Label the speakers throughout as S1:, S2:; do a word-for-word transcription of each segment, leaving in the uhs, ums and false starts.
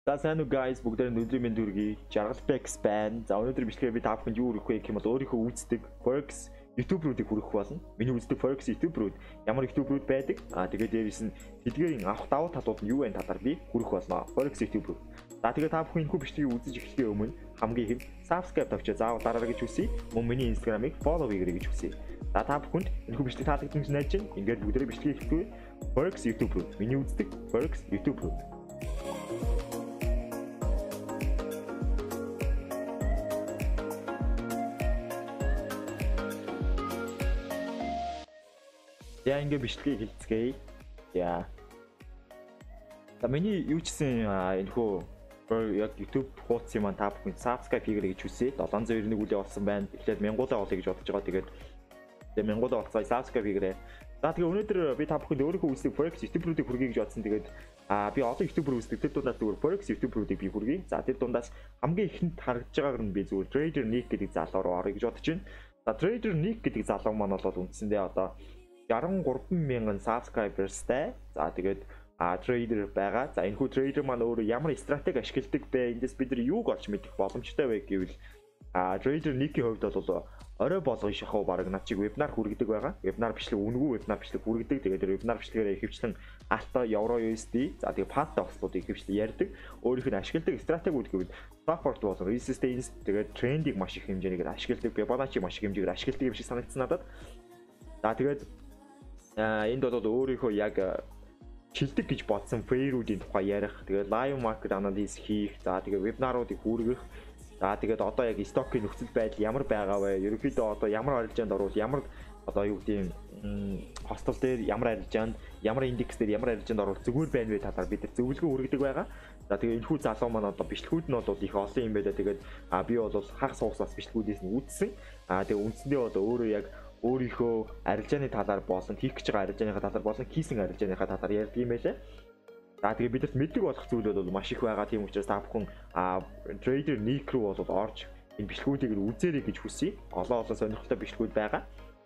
S1: За сайн уу guys, бүгдээ өнөөдрийн мэнд хүргэе. Jargalpex байна. За өнөөдөр бичлэгээ би та бүхэнд юу хүргэх вэ гэх юм бол өөрийнхөө үздэг Forex YouTube руудыг хүргэх болно. Миний үздэг Forex YouTube рууд ямар YouTube рууд байдаг? Аа тэгээд дээрээс нь тэдгээрийн авах давуу талууд нь юу вэ талаар би хүргэх болно. Forex YouTube руу. За тэгээд та бүхэн энэхүү бичлэгийг үзэж эхлэхийн өмнө хамгийн ихэнд subscribe тавьчих. Заавал дараарай гэж хүсье. Мөн миний Instagram-ыг follow хийгээрэй гэж хүсье. За та бүхэнд энэхүү бичлэг таалагдсан гэж найдаж байна. Ингээд бүгдээ бичлэгийг эхлэв. Forex YouTube руу. Миний үздэг Forex YouTube руу. Яа ингээ бичлэгийг хэлцгээе. Яа. За миний юу ч гэсэн энэхүү яг YouTube хуудсан маань та бүхэн subscribe хийгээрэй гэж хүсье. seven oh one үлээ болсон байна. Эхлээд мянгуулаа олъё гэж бодож байгаа. Тэгээд тэгээд мянгуулаа олцгоо subscribe хийгээрэй. За тэгээ өнөөдөр би та бүхэнд өөрийнхөө үздэг Forex YouTube-руудыг хүргэе гэж бодсон. Тэгээд аа би олон YouTube-руу үздэг. Тэр дундаас зүгээр Forex YouTube-руудыг би хүргэе. За тэр дундаас хамгийн ихэнд харагдж байгаагаар нь би зүгээр Trader Nick гэдэг залуу руу орё гэж бодож байна. За Trader Nick гэдэг залуу маань бол үндсэндээ одоо sixty-three мянган subscribersтай. За тэгээд а trader байгаа. За энэхүү trader маань өөрөө ямар стратеги ашигладаг бэ? Эндээс бид нар юуг олж мэдэх боломжтой вэ гэвэл а trader Nick-ийн хувьд бол орой болгоё шахуу баг над чиг вебинар хүргэдэг байгаа. Вебинар бичлэг үнэгүй вебинар бичлэг хүргэдэг. Тэгээд вебинар бичлэгээр ихэвчлэн алта евро ю эс ди за тэгээд пат ослуудыг ихэвчлэн ярьдаг. Өөрийнх нь ашигладаг стратегиуд гэвэл support болон resistance тэгээд трендийг маш их хэмжээгээр ашигладаг. Fibonacci маш их хэмжээгээр ашигладаг юм шиг санагдсан надад. За тэгээд энд бол өөрийнхөө яг шилдэг гэж бодсон фэйрүүдийн тухай ярих, тэгээд live market analysis хийх, за тэгээд вебинаруудыг хүргэх, за тэгээд одоо яг стокийн нөхцөл байдал ямар байгаа вэ? Ерөнхийдөө одоо ямар арилжаанд орвол ямар одоо юу гэдэг хостел дээр ямар арилжаанд, ямар индекс дээр ямар арилжаанд орвол зүгээр байна вэ талаар бид нар зөвлөгөө хүргэдэг байгаа. За тэгээд энэхүү залуу маань одоо бичлэгүүд нь бол их олон юм байлаа. Тэгээд би бол хагас хугацаас бичлэгүүдээс нь үзсэн. А тэгээд үндсэндээ бол өөрөө яг өөрийнхөө арилжааны талаар болон хийх гэж байгаа арилжааныхаа талаар болон хийсэн арилжааныхаа талаар ярьдаг юм байлаа. За тэгээд бидэрт мэдлэг болох зүйлүүд бол маш их байгаа. Тийм учраас та бүхэн Trader Nick руу бол орж энэ бичлэгүүдийг үзээрэй гэж хүсье. Олон олон сонирхолтой бичлэгүүд байгаа.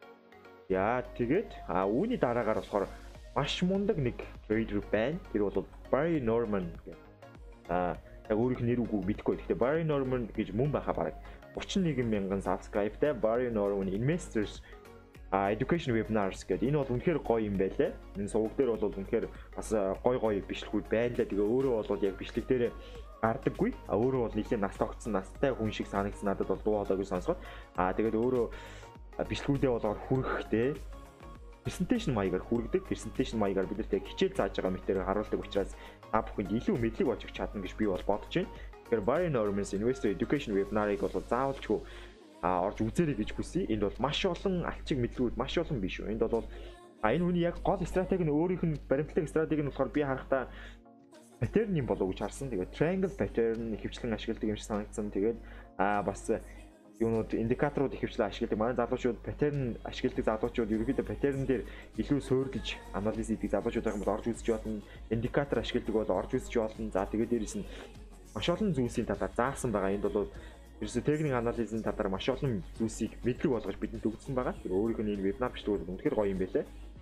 S1: Яа тэгээд а үүний дараагаар болохоор маш мундаг нэг trader байна. Тэр бол Barry Norman гэх. А яг өөрийнх нь нэр үгүй мэдэхгүй. Гэхдээ Barry Norman гэж мөн байхаа бараг thirty-one мянган subscribeтай Barry Norman Investors а education webinars гэдэг. Энэ бол үнэхээр гоё юм байлаа. Энэ суваг дээр бол үнэхээр бас гоё гоё бичлэгүүд байна лээ. Тэгээ өөрөө бол яг бичлэг дээр гардаггүй. А өөрөө бол нэлийн нас тогтсон настай хүн шиг санагдсан надад бол дуу хоолойг сонсоход. А тэгээд өөрөө бичлэгүүдээ бол хүргэхдээ presentation маягаар хүргэдэг. Presentation маягаар бидэрт яг хичээл зааж байгаа мэтээр харуулдаг учраас та бүхэнд илүү мэдлэг болж чадна гэж би бол бодож байна. Тэгэхээр Barry Norman's Investor Education webinarыг бол заавалчгүй а орж үзээрэй гэж хүсье. Энд бол маш олон алчиг мэдлгүүд маш олон биш үү. Энд бол а энэ хүний яг гол стратеги нь өөрийнх нь баримтлагын стратеги нь болохоор би харахтаа паттерн юм болов уу гэж харсан. Тэгээд triangle pattern ихэвчлэн ашигладаг юм шиг санагдсан. Тэгээд а бас юунууд индикаторууд ихэвчлэн ашигладаг. Манай залуучууд паттерн ашигладаг залуучууд ерөнхийдөө паттерн дээр илүү суурилж анализ хийдэг залуучууд байх юм бол орж үзэж болно. Индикатор ашигладаг бол орж үзэж болно. За тэгээд дээрээс нь маш олон зүйлсийн талаар заасан байгаа. Энд бол ерөөсө техник анализын талаар маш олон зүйлсийг мэдлэг болгож бидэнд өгсөн байгаа. Тэр өөрийнх нь энэ вебинар бичлэгүүд үнэхээр гоё юм байлаа.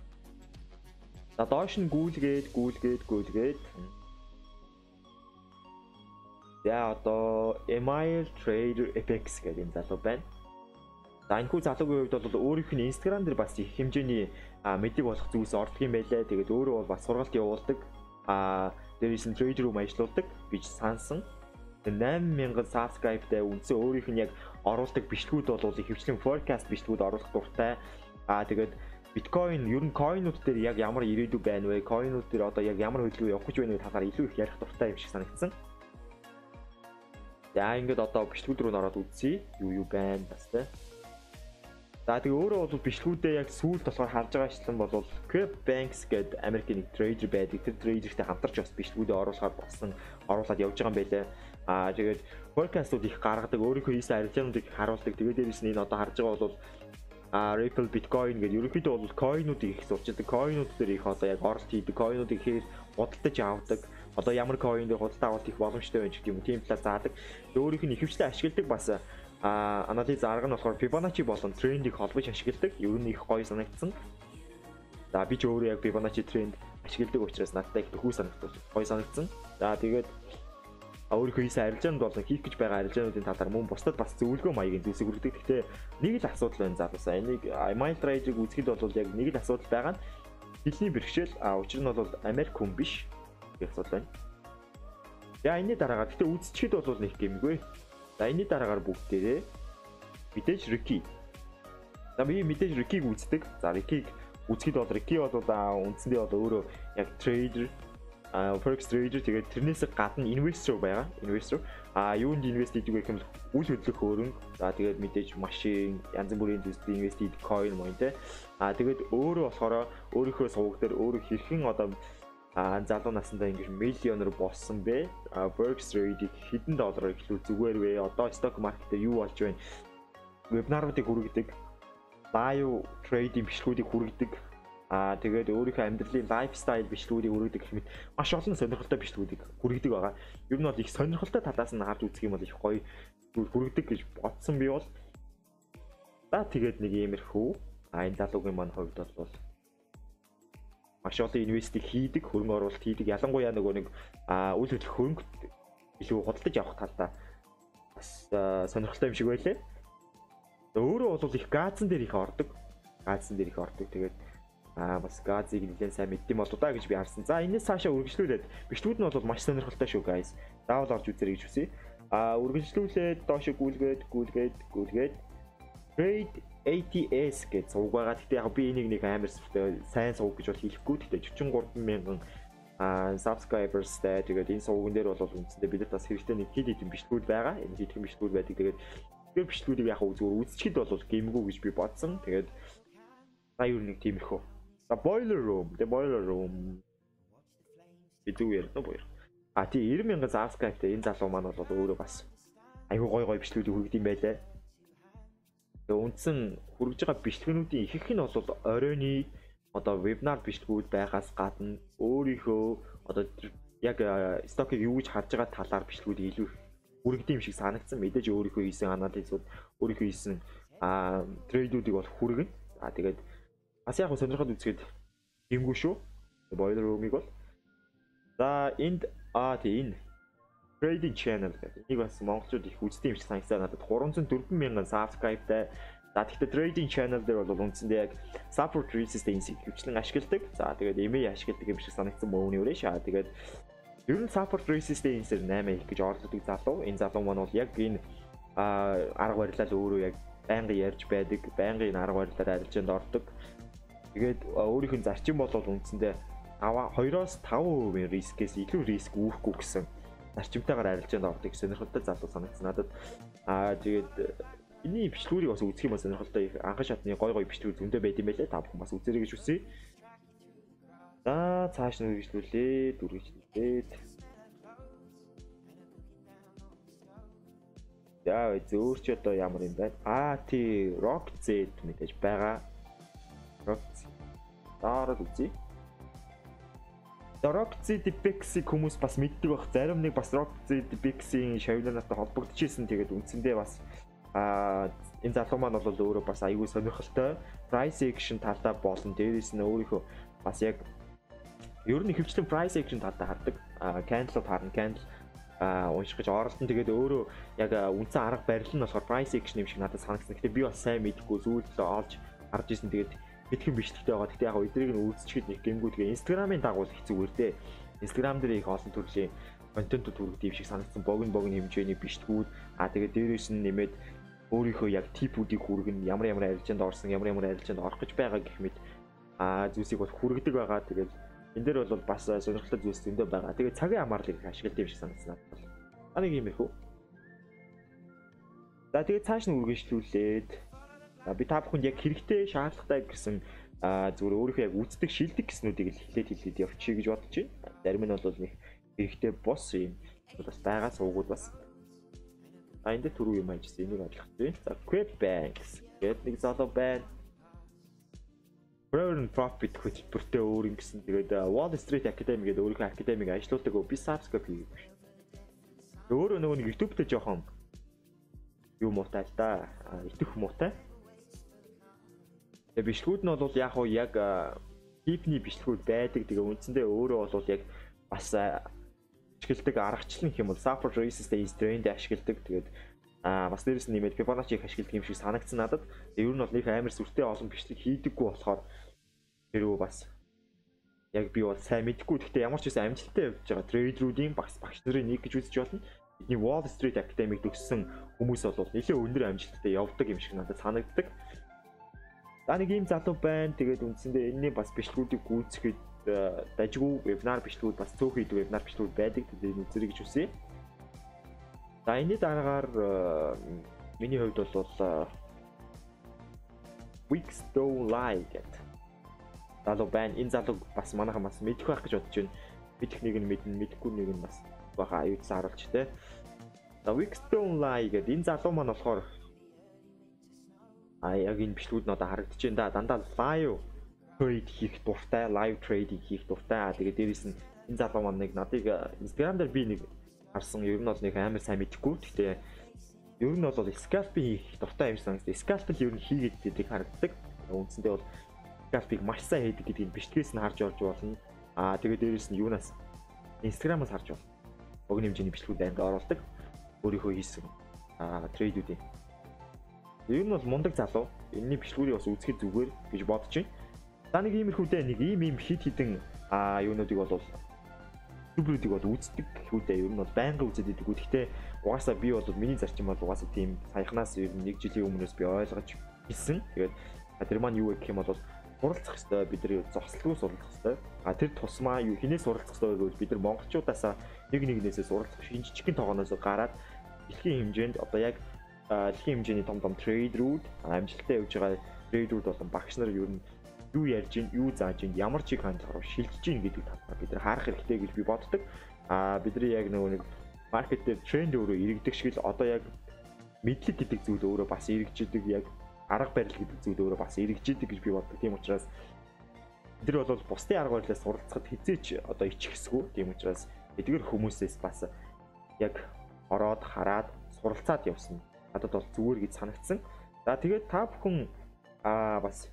S1: За доош нь гүйлгээд, гүйлгээд, гүйлгээд. За одоо Email Trader Apex гэдэг энэ залуу байна. За энэ хүү залуугийн хувьд бол өөрийнх нь Instagram дээр бас их хэмжээний мэдлэг болох зүйлс ордог юм байлаа. Тэгээд өөрөө бол бас сургалт явуулдаг. А дээрээс нь trader руу ажиллаулдаг гэж сансан. eight мянган subscribeтай үндсэн өөрийнх нь яг оруулдаг бичлэгүүд бол ихэвчлэн forecast бичлэгүүд оруулах дуртай. Аа тэгээд биткойн ер нь койнууд дээр яг ямар ирээдүй байна вэ? Койнууд дээр одоо яг ямар хөдөлгөөн явах гэж байна вэ талаар илүү их ярих дуртай юм шиг санагдсан. За ингээд одоо бичлэгүүд рүү ороод үзье. Юу юу байна бас тэ. За тэгээ өөрөө бол бичлэгүүдээ яг сүүлд болохоор харж байгаа ачлан бол Crep Banks гэдэг Америкийн нэг трейдер байдаг. Тэр трейдертэй хамтарч бас бичлэгүүдээ оруулахаар болсон оруулаад явж байгаа юм байлаа. Аа тэгээд forecast-ууд их гаргадаг, өөрийнхөө хийсэн арилжаануудыг харуулдаг. Тэгээд дээрээс нь энэ одоо харж байгаа бол а Ripple Bitcoin гэдэг ерөнхийдөө бол coin-уудыг их сурчдаг. Coin-ууд дээр их одоо яг оролт хийдэг. Coin-уудыг ихээр худалдаж авдаг. Одоо ямар coin дээр худалдаж авалт их боломжтой байна гэх юм. Тийм талаар заадаг. Өөрийнх нь ихэвчлэн ашигладаг бас а анализ арга нь болохоор Fibonacci болон трендийг холбож ашигладаг. Ер нь их гоё санагдсан. За би ч өөрөө яг Fibonacci тренд ашигладаг учраас надад их төхөө санагдсан. Гоё санагдсан. За тэгээд өөрийнхөө хийсэн арилжаанд бол хийх гэж байгаа арилжаануудын талаар мөн бусдад бас зөвлөгөө маягийн зүйлсийг хүргэдэг. Гэхдээ нэг л асуудал байна залуусаа. Энийг Mind Trade-ыг үзэхэд бол яг нэг л асуудал байгаа нь хэлний бэрхшээл. А учир нь бол Америк хүн биш гэх асуудал байна. За энэний дараагаар гэхдээ үзчихэд бол нэг гэмгүй. За энэний дараагаар бүгдээрээ мэдээж Ricky. За би мэдээж Ricky-г үздэг. За Ricky-г үзэхэд бол Ricky бол үндсэндээ бол өөрөө яг trader а forex trader тэгээд тэрнээс гадна investor байгаа. Investor а юунд инвест хийдэг вэ гэхэл үйл хөдлөх хөрөнгө. За тэгээд мэдээж машин, янз бүрийн зүйлсд инвест хийдэг coin мөн тэ. А тэгээд өөрөө болохоор өөрийнхөө суваг дээр өөрөө хэрхэн одоо а залуу насндаа ингэж миллионер болсон бэ? А forex trade-ийг хэдэн доллараар эхлүүл зүгээр вэ? Одоо stock market дээр юу болж байна? Вебинаруудыг хүргэдэг, live trading бичлэгүүдийг хүргэдэг. Аа тэгээд өөрийнхөө амьдралын лайфстайл бичлэгүүдийг хүргэдэг гэх мэт маш олон сонирхолтой бичлэгүүдийг хүргэдэг байгаа. Ер нь бол их сонирхолтой талаас нь харж үзэх юм бол их гоё хүргэдэг гэж бодсон би бол. За тэгээд нэг иймэрхүү а энэ залуугийн маань хувьд бол маш олон инвестиг хийдэг, хөрөнгө оруулалт хийдэг. Ялангуяа нөгөө нэг а үйл хөдлөх хөрөнгө илүү худалдаж авах талдаа бас сонирхолтой юм шиг байлээ. Өөрөө бол их газан дээр их ордог. Газан дээр их ордог. Тэгээд аа бас газыг нэлээд сайн мэддэм болоо да гэж би харсан. За энэс цаашаа үргэлжлүүлээд бичлэгүүд нь бол маш сонирхолтой шүү guys. Заавал орж үзээрэй гэж хүсье. Аа үргэлжлүүлээд доош гүйлгээд гүйлгээд гүйлгээд Trade эй ти эс гэж сувг байгаа. Гэхдээ яг би энийг нэг амар сайн сувг гэж бол хэлэхгүй. Гэхдээ forty-three thousand мянган аа subscribersтэй. Тэгээд энэ сувган дээр бол үндсэндээ бидэд бас хэрэгтэй нэг хэд хэдэн бичлэгүүд байгаа. Энэ хэд хэдэн бичлэгүүд байдаг. Тэгээд тэр бичлэгүүдийг яг зүгээр үзчихэд бол гэмгүй гэж би бодсон. Тэгээд та юу нэг тиймэрхүү. The boiler room, the boiler room. Бидүү ярина уу? А тий ninety мянган subscribeтэй энэ залуу маань бол өөрөө бас айгүй гой гой бичлэгүүд хүргэдэг юм байлаа. Тэгээ үндсэн хүргэж байгаа бичлэгнүүдийн ихэнх нь бол оройны одоо вебинар бичлэгүүд байгаас гадна өөрийнхөө одоо яг стокийг юу гэж харж байгаа талаар бичлэгүүд илүү хүргэдэг юм шиг санагдсан. Мэдээж өөрийнхөө хийсэн анализууд, өөрийнхөө хийсэн а трейдүүдийг бол хүргэн. А тэгээд бас яг сонирхол үзгээд гимгүй шүү. Boiler room-ыг бол. За энд аа тий энэ trading channel гэдэг. Энийг бас монголчууд их үздэг юм шиг санагдсан надад. three hundred four мянган subscribeтай. За тэгэхээр trading channel дээр бол үндсэндээ яг support resistance-ийг хөвчлэн ашигладаг. За тэгээд эмээ ашигладаг юм шиг санагдсан мөн үүнээ шаа. Тэгээд ер нь support resistance-ээр eight их гэж орлогддог залуу. Энэ залуу маань бол яг энэ арга барилаар өөрөө яг байнга ярьж байдаг. Байнгын энэ арга барилаар арилжаанд ордог. Тэгээд өөрийнх нь зарчим бол үндсэндээ two-оос five percent рискээс илүү риск үүхгүй гэсэн зарчимтайгаар арилжаанд ордог сонирхолтой залуу санагдсан надад. Аа тэгээд энэний бичлэгүүдийг бас үзэх юм бол сонирхолтой их анхан шатны гой гой бичлэг зөндөө байд юм байлээ. Та бүхэн бас үзээрэй гэж хүсье. За цааш нь үргэлжлүүлээ, үргэлжлүүлээд. Яа, зөөр чи одоо ямар юм бэ? Аа тий, Rock Z мэдээж байгаа. Rock Z. Дараад үзье. Rock Z Pixie хүмүүс бас мэддэг байх. Зарим нэг бас Rock Z Pixie-ийн шавнартай холбогдчихсэн. Тэгээд үндсэндээ бас аа энэ залуу маань бол өөрөө бас аягүй сонирхолтой price action талдаа болон дээрээс нь өөрийнхөө бас яг ер нь хөвчлэн price action талдаа хардаг. Аа candle харна, candle аа унших гэж оролдсон. Тэгээд өөрөө яг үндсэн арга барил нь болохоор price action юм шиг надад санагдсан. Гэтэ би бас сайн мэдэхгүй зүйлээ олж харж ирсэн. Тэгээд хэдхэн бичлэгтэй байгаа. Гэтэ яг эдрийг нь үзчихэд нэг гэмгүй. Тэгээ Instagram-ын дагуул их зүгээр дээ. Instagram дээр их олон төрлийн контентууд хүргэдэг юм шиг санагдсан. Богино богино хэмжээний бичлэгүүд. Аа тэгээд дээрээс нь нэмээд өөрийнхөө яг типүүдийг хүргэн ямар ямар арилжаанд орсон, ямар ямар арилжаанд орох гэж байгаа гэх мэт аа зүйлсийг бол хүргэдэг байгаа. Тэгээд энэ дээр бол бас сонирхолтой зүйлс зөндөө байгаа. Тэгээд цагийн хамаарлыг ашигладаг юм шиг санагдсан надад. А нэг юм их үү. За тэгээд цааш нь үргэлжлүүлээд би та бүхэнд яг хэрэгтэй шаардлагатай гэсэн зүгээр өөрийнхөө яг үздэг шилдэг гэснүүдийг л хэлээд хэлээд явчих гэж бодож байна. Зарим нь бол нэг хэрэгтэй босс юм бас байгаа суугууд бас а энэ түрүү юм ажижсэн энийг ойлгох тийм. За Quip Banks гэдэг нэг залуу байна. Burn Profit хөтөлбөртэй өөр юм гэсэн. Тэгээд Wall Street Academy гэдэг өөрийнхөө академиг ажилладаг би subscribe хийгээгүй. Өөрөө нөгөө нэг YouTube дээр жоохон юу муутай л да. Итэх муутай. Тэгээ бичлэгүүд нь бол яг уу яг типний бичлэгүүд байдаг. Тэгээ үндсэндээ өөрөө бол яг бас ашигладаг аргачлал гэх юм бол support resistance trend ашигладаг. Тэгээд аа бас дээрэс нь нэмээд Fibonacci ашигладаг юм шиг санагдсан надад. Ер нь бол нэг амар сүртэй олон бичлэг хийдэггүй болохоор тэрөө бас яг би бол сайн мэдгүй. Гэхдээ ямар ч байсан амжилттай явж байгаа трейдерүүдийн багш багш нарын нэг гэж үзэж болно. Бидний Wall Street Academy төгссөн хүмүүс бол нэлээд өндөр амжилттай явдаг юм шиг надад санагддаг. За нэг ийм залуу байна. Тэгээд үндсэндээ энэний бас бичлэгүүдийг гүйцэхэд дажгүй вебинар бичлэгүүд бас цөөхөн идэв вебинар бичлэгүүд байдаг. Тэгээд үзэрэй гэж хүсье. За энэний дараагаар миний хувьд бол Weeks Don't Lie гэдэг залуу байна. Энэ залуу бас манайхан бас мэдэх байх гэж бодож байна. Мэдэх нэг нь мэднэ, мэдэхгүй нэг нь бас баха аюулсан харуулж тэ. За Weeks Don't Lie гэдэг энэ залуу маань болохоор а яг энэ бичлэгүүд нь одоо харагдаж байна да. Дандаа live trade хийх дуртай, live trading хийх дуртай. Тэгээд дээрээс нь энэ залуу маань нэг надыг Instagram дээр би нэг харсан. Ер нь бол нэг амар сайн мэдэхгүй. Гэхдээ ер нь бол scalping хийх дуртай юм санагдав. Scalping ер нь хийгээд байдаг харагддаг. Үндсэндээ бол scalping маш сайн хийдэг гэдгийг бичлэгээс нь харж орж болно. Аа тэгээд дээрээс нь юунаас Instagram-аас харж болно. Богино хэмжээний бичлэгүүд анд оруулдаг. Өөрийнхөө хийсэн аа трейдүүдийн. Ер нь бол мундаг залуу. Энэний бичлэгүүдийг бас үзэхэд зүгээр гэж бодож байна. За нэг иймэрхүүдээ нэг ийм ийм хит хитэн аа юунуудыг бол YouTube-уудыг бол үздэг хүүдээ ер нь бол байнга үзээд идэг. Гэхдээ угаасаа би бол миний зарчим бол угаасаа тийм саяхнаас ер нь нэг жилийн өмнөөс би ойлгож хэлсэн. Тэгээд тэр маань юу гэх юм бол суралцах хэрэгтэй, бид нар зогслгүй суралцах хэрэгтэй. А тэр тусмаа юу хинээс суралцах хэрэгтэй гэвэл бид нар монголчуудаасаа нэг нэгнээсээ суралцах шинжичгэн тогооноос гараад дэлхийн хэмжээнд одоо яг дэлхийн хэмжээний том том трейдерүүд амжилттай явж байгаа трейдерүүд болон багш нар ер нь юу ярьж гин, юу зааж гин, ямар чиг хандлагаар шилжиж гин гэдэг талаар бид нар харах хэрэгтэй гэж би боддог. А бидний яг нөгөө нэг маркет дээр тренд өөрөө иргэдэг шиг л одоо яг мэдлэг гэдэг зүйл өөрөө бас иргэждэг, яг арга барил гэдэг зүйл өөрөө бас иргэждэг гэж би боддог. Тийм учраас бид нар бол бусдын арга барилаас суралцахад хизээч одоо ичихсгүй. Тийм учраас эдгээр хүмүүсээс бас яг ороод хараад суралцаад явсан. Надад бол зүгээр гэж санагдсан. За тэгээд та бүхэн аа бас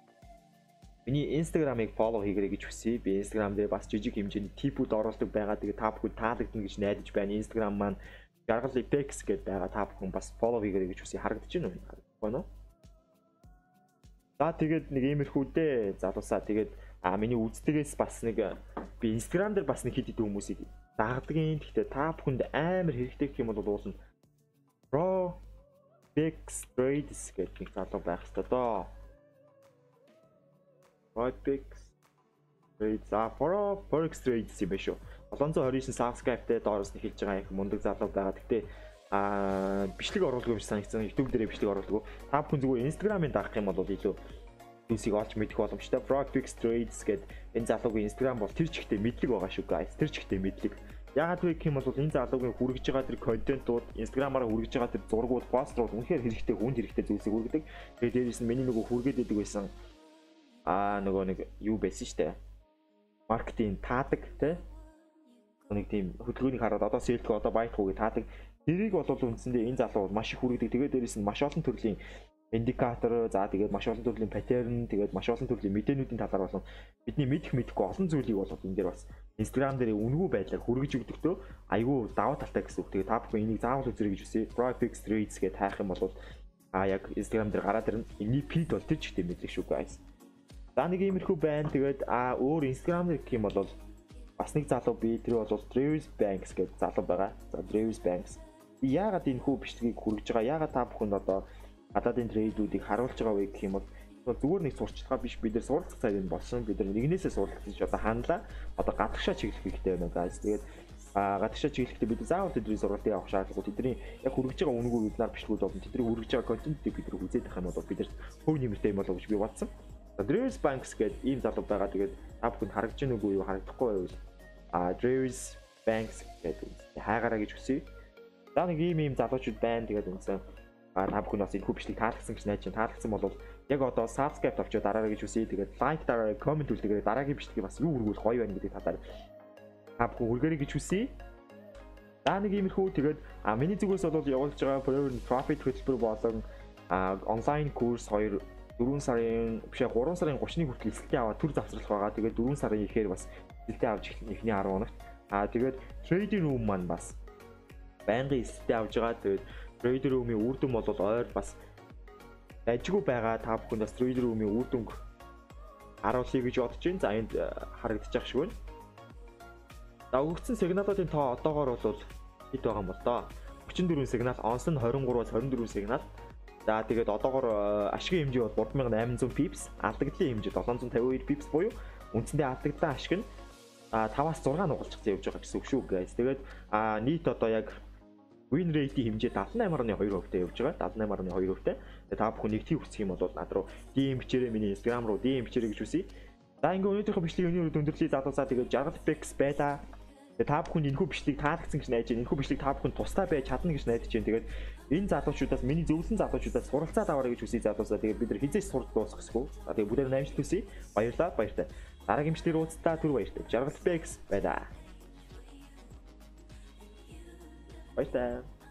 S1: миний Instagram-ыг follow хийгээрэй гэж хүсье. Би Instagram дээр бас жижиг хэмжээний типүүд оруулдаг байгаа. Тэгээд та бүхэн таалагдана гэж найдаж байна. Instagram маань Jargal Apex гэдэг байгаа. Та бүхэн бас follow хийгээрэй гэж хүсье. Харагдаж байна уу? Харагдахгүй нөө? За тэгээд нэг иймэрхүүдээ залуусаа тэгээд а миний үздэгээс бас нэг би Instagram дээр бас нэг хэд хэдэн хүмүүсийг дагдаг юм. Гэхдээ та бүхэнд амар хэрэгтэй гэх юм бол уулна Pro Fix Trades гэдэг нэг залуу байх хэрэгтэй доо. Fix Trades за Pro Forex Trades юм биш үү? seven twenty nine subscribe-тэй доороос нь хэлж байгаа их мундаг залуу байгаа. Гэхдээ а бичлэг оруулах юм шиг санагдсан. YouTube дээр бичлэг оруулах. Та бүхэн зүгээр Instagram-ыг дагах юм бол илүү зүйлсийг олж мэдэх боломжтой. Pro Fix Trades гэдэг энэ залуугийн Instagram бол тэр чигтээ мэдлэг байгаа шүү guys. Тэр чигтээ мэдлэг. Яагаад вэ гэх юм бол энэ залуугийн хүргэж байгаа тэр контентууд Instagram-аараа хүргэж байгаа тэр зургууд, пострууд үнэхээр хэрэгтэй, хүнд хэрэгтэй зүйлсийг хүргэдэг. Тэгээд дээрээс нь миний нөгөө хүргээд идэг байсан аа нөгөө нэг юу байсан штэ. Маркетинг таадаг те. Нэг тийм хөдөлгөөнийг хараад одоо sell-г одоо buy-г гэж таадаг. Тэрийг бол үндсэндээ энэ залуу маш их хүргэдэг. Тэгээд дээрээс нь маш олон төрлийн индикатор, за тэгээд маш олон төрлийн паттерн, тэгээд маш олон төрлийн мэдээнүүдийн талаар болон бидний мэдэх мэдэхгүй олон зүйлийг бол энэ дээр бас Instagram дээр үнэгүй байдлаар хүргэж өгдөгтөө айгүй даваа талтай гэсэн үг. Тэгээд та бүхэн энийг заавал үзэрэй гэж хүсье. Pro Fix Trades гэж таах юм бол а яг Instagram дээр гараад ирнэ. Энэний feed бол тэр чигтээ мэдлэг шүү guys. За нэг иймэрхүү байна. Тэгээд а өөр Instagram дээр гэх юм бол бас нэг залуу би тэр бол Travis Banks гэдэг залуу байгаа. За Travis Banks. Яагаад энэ хүү бичлэгийг хүргэж байгаа? Яагаад та бүхэнд одоо гадаадын трейдүүдийг харуулж байгаа вэ гэх юм бол зүгээр нэг сурчлагаа биш, бид нар суралцах цайд болсон. Бид нар нэгнээсээ суралцах гэж одоо хандлаа. Одоо гадагшаа чиглэх хэрэгтэй байна guys. Тэгээд а гадагшаа чиглэхдээ бид заавал тэдний сургалтыг авах шаардлагагүй. Тэдний яг хүргэж байгаа үнэгүй вебинар бичлэгүүд болон тэдний хүргэж байгаа контентыг бид нар үзээд байх юм бол бид нар хөв нэмэртэй юм болов гэж би бодсон. Travis Banks гэдэг ийм залуу байгаа. Тэгээд та бүхэнд харагдаж байна уу юу харагдахгүй байвал а Travis Banks гэдэг хайгаараа гэж хүсье. За нэг ийм ийм залуучууд байна. Тэгээд үнсэн а та бүхэн бас энэ хүү бичлэг таалагдсан гэж найж байна. Таалагдсан бол яг одоо subscribe авчиж дараарай гэж хүсье. Тэгээд like дараарай, comment үлдээгээрэй. Дараагийн бичлэгийг бас юу хүргүүл гоё байна гэдэг талаар та бүхэн хүргээрэй гэж хүсье. За нэг иймэрхүү тэгээд а миний зүгээс бол явуулж байгаа profit хөтөлбөр болон а онлайн курс two four сарын биш three сарын thirty-ны хүртэл эсэлтээ аваад төр завсралах байгаа. Тэгээд four сарын ихээр бас эсэлтээ авч эхлэх эхний ten хоногт Аа тэгээд trading room маань бас байнгын эсэлтээ авж байгаа. Тэгээд trading room-ийн үр дүн бол ойр бас ажгүй байгаа. Та бүхэн бас trading room-ийн үр дүнг харуулъя гэж бодож байна. За энд харагдчих шиг байна. За өгөгдсөн сигналуудын тоо одоогоор бол хэд байгаа юм бол доо. өчигдөрвөн сигнал, онс нь двадцать trois-аас двадцать четыре сигнал. За тэгээд одоогоор ашигын хэмжээ бол три thousand eight hundred pips, алдагдлын хэмжээ seven hundred fifty-two pips буюу үндсэндээ алдагдлаа ашиг нь five-аас six нугалчихсан явж байгаа гэсэн үг шүү guys. Тэгээд нийт одоо яг win rate-ийн хэмжээ seventy-eight point two percent явж байгаа. seventy-eight point two percent. Тэгээд та бүхэн нэг тийм хүсэх юм бол над руу ди эм бичээрэй, миний Instagram руу ди эм бичээрэй гэж үсэе. За ингээ өнөөдрийнхөө бичлэгийг өнөөдөр өндөрлөе задуусаа. Тэгээд жаргал пекс байлаа. Тэгээ та бүхэн энэхүү бичлэгийг таалагдсан гэж найдаж байна. Энэхүү бичлэг та бүхэн тустай байж чадна гэж найдаж байна. Тэгээд энэ залуучуудаас миний зөвлөсөн залуучуудаас суралцаад аваарай гэж хүсье задуусаа. Тэгээд бид нар хизээс сурч дуусгахгүй. За тэгээд бүгдээр амжилт хүсье. Баярлалаа, баяртай. Дараагийн бичлэгээр уулзтаа түр баяртай. Жаргал пекс байлаа. Баяртай.